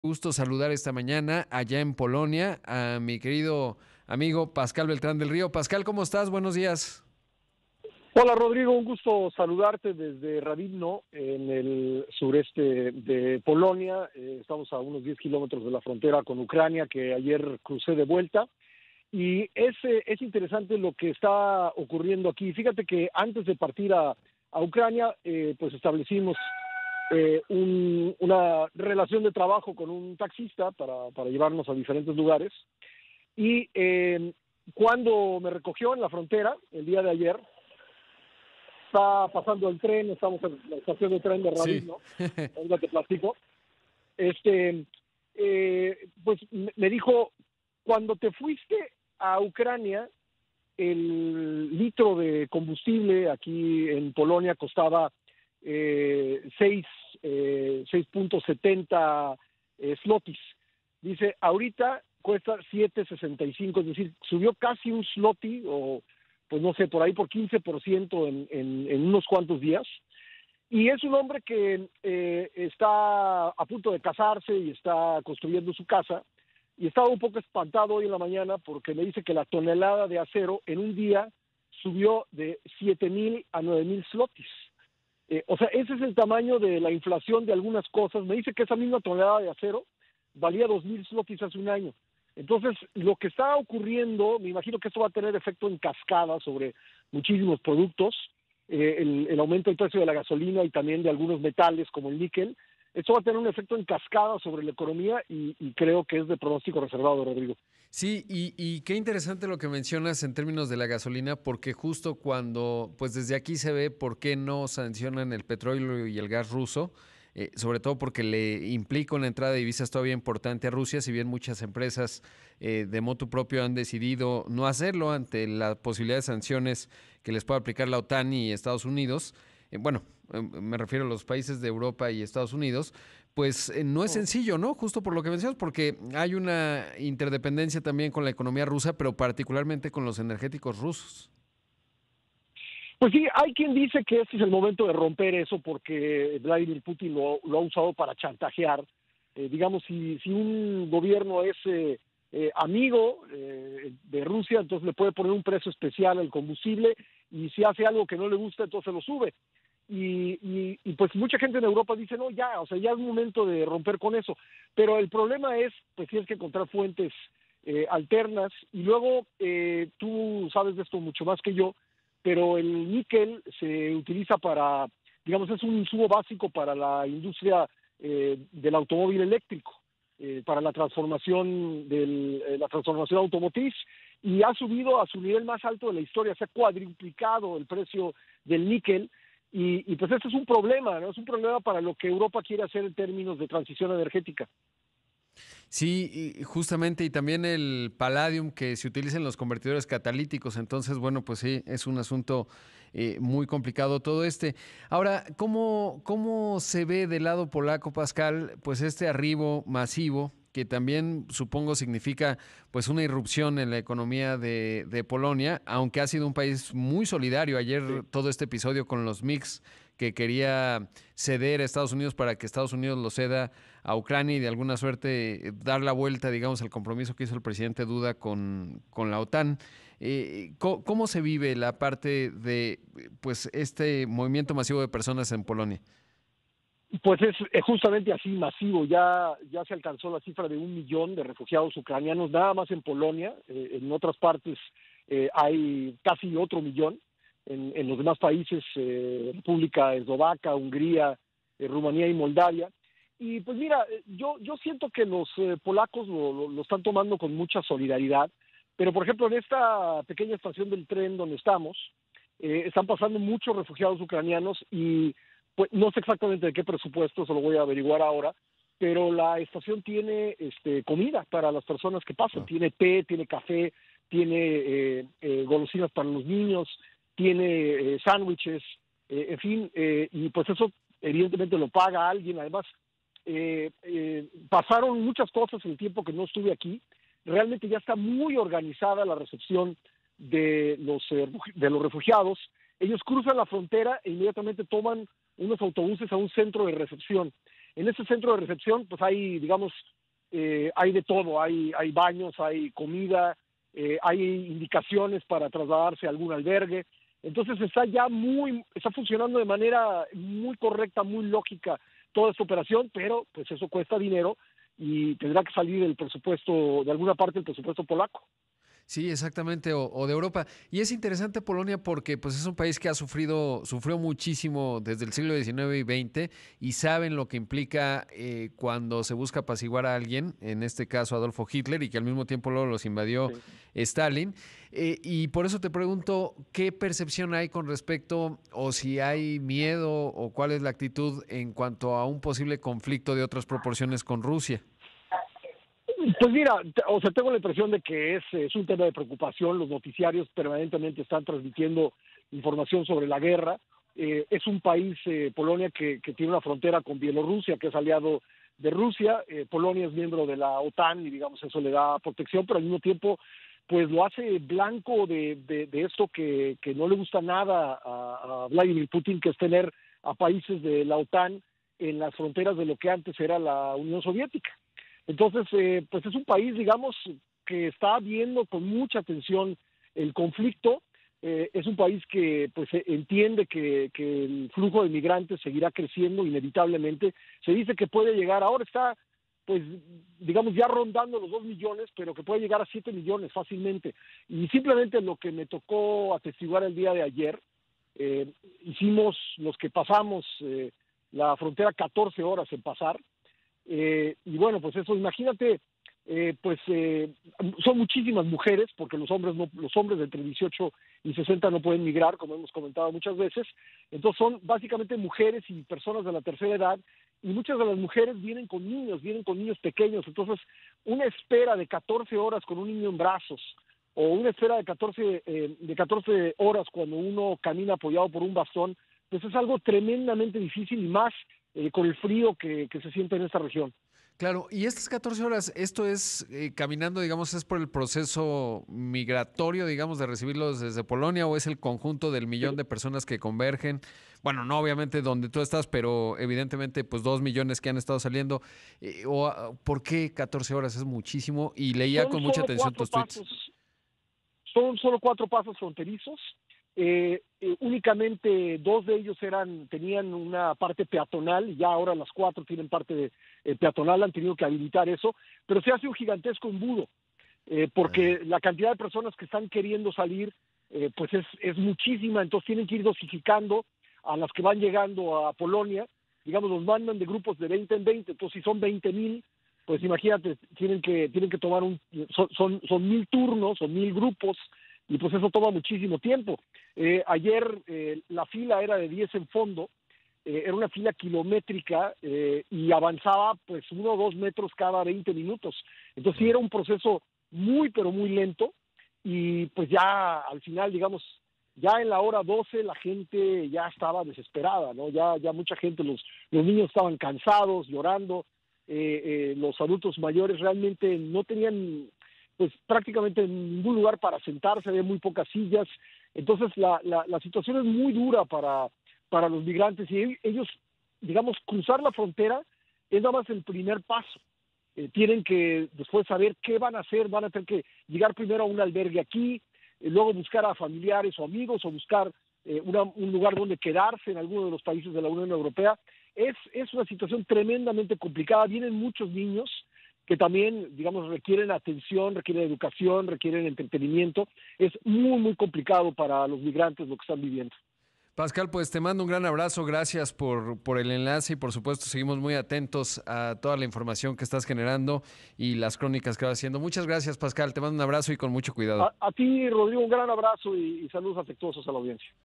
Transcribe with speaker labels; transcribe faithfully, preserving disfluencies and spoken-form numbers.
Speaker 1: Gusto saludar esta mañana allá en Polonia a mi querido amigo Pascal Beltrán del Río. Pascal, ¿cómo estás? Buenos días.
Speaker 2: Hola Rodrigo, un gusto saludarte desde Radivno, en el sureste de Polonia. Eh, estamos a unos diez kilómetros de la frontera con Ucrania, que ayer crucé de vuelta. Y es, eh, es interesante lo que está ocurriendo aquí. Fíjate que antes de partir a, a Ucrania, eh, pues establecimos eh, un, una relación de trabajo con un taxista para, para llevarnos a diferentes lugares. Y eh, cuando me recogió en la frontera el día de ayer, está pasando el tren, estamos en la estación de tren de
Speaker 1: Sí.
Speaker 2: Radivno, ahorita te platico. Este, eh, pues me dijo, cuando te fuiste a Ucrania, el litro de combustible aquí en Polonia costaba eh, seis, eh, seis punto setenta eh, zlotys. Dice, ahorita cuesta siete sesenta y cinco, es decir, subió casi un zloty, o pues no sé, por ahí por quince por ciento en, en, en unos cuantos días. Y es un hombre que eh, está a punto de casarse y está construyendo su casa. Y estaba un poco espantado hoy en la mañana porque me dice que la tonelada de acero en un día subió de siete mil a nueve mil zlotys. Eh, o sea, ese es el tamaño de la inflación de algunas cosas. Me dice que esa misma tonelada de acero valía dos mil zlotys hace un año. Entonces, lo que está ocurriendo, me imagino que esto va a tener efecto en cascada sobre muchísimos productos, eh, el, el aumento del precio de la gasolina y también de algunos metales como el níquel. Esto va a tener un efecto en cascada sobre la economía y, y creo que es de pronóstico reservado, Rodrigo.
Speaker 1: Sí, y, y qué interesante lo que mencionas en términos de la gasolina, porque justo cuando, pues desde aquí se ve por qué no sancionan el petróleo y el gas ruso, eh, sobre todo porque le implica una entrada de divisas todavía importante a Rusia, si bien muchas empresas eh, de motu propio han decidido no hacerlo ante la posibilidad de sanciones que les pueda aplicar la OTAN y Estados Unidos. Eh, bueno, eh, me refiero a los países de Europa y Estados Unidos, pues eh, no es sencillo, ¿no? Justo por lo que mencionas, porque hay una interdependencia también con la economía rusa, pero particularmente con los energéticos rusos.
Speaker 2: Pues sí, hay quien dice que este es el momento de romper eso porque Vladimir Putin lo, lo ha usado para chantajear. Eh, digamos, si, si un gobierno es eh, eh, amigo eh, de Rusia, entonces le puede poner un precio especial al combustible y si hace algo que no le gusta, entonces lo sube. Y, y, y pues mucha gente en Europa dice, no, ya, o sea, ya es momento de romper con eso. Pero el problema es, pues tienes que encontrar fuentes eh, alternas y luego eh, tú sabes de esto mucho más que yo, pero el níquel se utiliza para, digamos, es un insumo básico para la industria eh, del automóvil eléctrico, eh, para la transformación del, eh, la transformación automotriz, y ha subido a su nivel más alto de la historia, se ha cuadruplicado el precio del níquel, y, y pues este es un problema, ¿no? Es un problema para lo que Europa quiere hacer en términos de transición energética.
Speaker 1: Sí, y justamente, y también el palladium que se utiliza en los convertidores catalíticos. Entonces, bueno, pues sí, es un asunto eh, muy complicado todo este. Ahora, ¿cómo, ¿cómo se ve del lado polaco, Pascal, pues este arribo masivo, que también supongo significa pues una irrupción en la economía de, de Polonia, aunque ha sido un país muy solidario? Ayer
Speaker 2: Sí.
Speaker 1: todo este episodio con los mix que quería ceder a Estados Unidos para que Estados Unidos lo ceda a Ucrania y de alguna suerte eh, dar la vuelta, digamos, al compromiso que hizo el presidente Duda con, con la OTAN. Eh, ¿cómo, ¿Cómo se vive la parte de pues este movimiento masivo de personas en Polonia?
Speaker 2: Pues es, es justamente así masivo, ya, ya se alcanzó la cifra de un millón de refugiados ucranianos, nada más en Polonia, eh, en otras partes eh, hay casi otro millón, en, en los demás países, eh, República Eslovaca, Hungría, eh, Rumanía y Moldavia. Y pues mira, eh, yo, yo siento que los eh, polacos lo, lo, lo están tomando con mucha solidaridad, pero por ejemplo en esta pequeña estación del tren donde estamos, eh, están pasando muchos refugiados ucranianos y pues no sé exactamente de qué presupuesto, se lo voy a averiguar ahora, pero la estación tiene este, comida para las personas que pasan,
Speaker 1: Oh.
Speaker 2: tiene té, tiene café, tiene eh, eh, golosinas para los niños, tiene eh, sándwiches, eh, en fin, eh, y pues eso evidentemente lo paga alguien. Además, eh, eh, pasaron muchas cosas en el tiempo que no estuve aquí, realmente ya está muy organizada la recepción de los, eh, de los refugiados. Ellos cruzan la frontera e inmediatamente toman unos autobuses a un centro de recepción. En ese centro de recepción, pues hay, digamos, eh, hay de todo, hay, hay baños, hay comida, eh, hay indicaciones para trasladarse a algún albergue. Entonces está ya muy, está funcionando de manera muy correcta, muy lógica toda esta operación, pero pues eso cuesta dinero y tendrá que salir el presupuesto, de alguna parte el presupuesto polaco.
Speaker 1: Sí, exactamente, o, o de Europa. Y es interesante Polonia porque pues, es un país que ha sufrido, sufrió muchísimo desde el siglo diecinueve y veinte y saben lo que implica eh, cuando se busca apaciguar a alguien, en este caso Adolfo Hitler, y que al mismo tiempo luego los invadió
Speaker 2: Sí.
Speaker 1: Stalin. Eh, y por eso te pregunto, ¿qué percepción hay con respecto, o si hay miedo, o cuál es la actitud en cuanto a un posible conflicto de otras proporciones con Rusia?
Speaker 2: Pues mira, te- o sea, tengo la impresión de que es, es un tema de preocupación. Los noticiarios permanentemente están transmitiendo información sobre la guerra. Eh, es un país, eh, Polonia, que, que tiene una frontera con Bielorrusia, que es aliado de Rusia. Eh, Polonia es miembro de la OTAN y, digamos, eso le da protección, pero al mismo tiempo, pues lo hace blanco de, de, de esto que, que no le gusta nada a, a Vladimir Putin, que es tener a países de la OTAN en las fronteras de lo que antes era la Unión Soviética. Entonces, eh, pues es un país, digamos, que está viendo con mucha atención el conflicto. Eh, es un país que pues eh, entiende que, que el flujo de migrantes seguirá creciendo inevitablemente. Se dice que puede llegar, ahora está, pues, digamos, ya rondando los dos millones, pero que puede llegar a siete millones fácilmente. Y simplemente lo que me tocó atestiguar el día de ayer, eh, hicimos, los que pasamos eh, la frontera, catorce horas en pasar. Eh, y bueno, pues eso, imagínate, eh, pues eh, son muchísimas mujeres, porque los hombres no, los hombres de entre dieciocho y sesenta no pueden migrar, como hemos comentado muchas veces. Entonces son básicamente mujeres y personas de la tercera edad, y muchas de las mujeres vienen con niños, vienen con niños pequeños. Entonces, una espera de catorce horas con un niño en brazos, o una espera de catorce, eh, de catorce horas cuando uno camina apoyado por un bastón, pues es algo tremendamente difícil, y más eh, con el frío que, que se siente en esta región.
Speaker 1: Claro, y estas catorce horas, ¿esto es eh, caminando, digamos, es por el proceso migratorio, digamos, de recibirlos desde Polonia, o es el conjunto del millón de personas que convergen? Bueno, no obviamente donde tú estás, pero evidentemente, pues dos millones que han estado saliendo. Eh, o, ah, ¿por qué catorce horas? Es muchísimo. Y leía
Speaker 2: Son
Speaker 1: con mucha
Speaker 2: solo
Speaker 1: atención
Speaker 2: cuatro
Speaker 1: tus tweets.
Speaker 2: pasos, son solo cuatro pasos fronterizos. Eh, eh, únicamente dos de ellos eran, tenían una parte peatonal, y ya ahora las cuatro tienen parte de, eh, peatonal, han tenido que habilitar eso, pero se hace un gigantesco embudo, eh,
Speaker 1: Ah,
Speaker 2: porque la cantidad de personas que están queriendo salir, eh, pues es, es muchísima. Entonces tienen que ir dosificando a las que van llegando a Polonia. Digamos, los mandan de grupos de veinte en veinte. Entonces, si son veinte mil, pues imagínate, tienen que tienen que tomar un, son, son, son mil turnos, son mil grupos, y pues eso toma muchísimo tiempo. Eh, ayer eh, la fila era de diez en fondo, eh, era una fila kilométrica, eh, y avanzaba pues uno o dos metros cada veinte minutos. Entonces sí
Speaker 1: wow.
Speaker 2: era un proceso muy, pero muy lento, y pues ya al final, digamos, ya en la hora doce la gente ya estaba desesperada, ¿no? Ya, ya mucha gente, los, los niños estaban cansados, llorando. Eh, eh, los adultos mayores realmente no tenían pues prácticamente ningún lugar para sentarse, había muy pocas sillas. Entonces la, la, la situación es muy dura para, para los migrantes, y ellos, digamos, cruzar la frontera es nada más el primer paso. Eh, tienen que después saber qué van a hacer, van a tener que llegar primero a un albergue aquí, eh, luego buscar a familiares o amigos, o buscar eh, una, un lugar donde quedarse en alguno de los países de la Unión Europea. Es, es una situación tremendamente complicada. Vienen muchos niños que también, digamos, requieren atención, requieren educación, requieren entretenimiento. Es muy, muy complicado para los migrantes lo que están viviendo.
Speaker 1: Pascal, pues te mando un gran abrazo, gracias por, por el enlace y por supuesto seguimos muy atentos a toda la información que estás generando y las crónicas que vas haciendo. Muchas gracias, Pascal, te mando un abrazo y con mucho cuidado.
Speaker 2: A, a ti, Rodrigo, un gran abrazo y, y saludos afectuosos a la audiencia.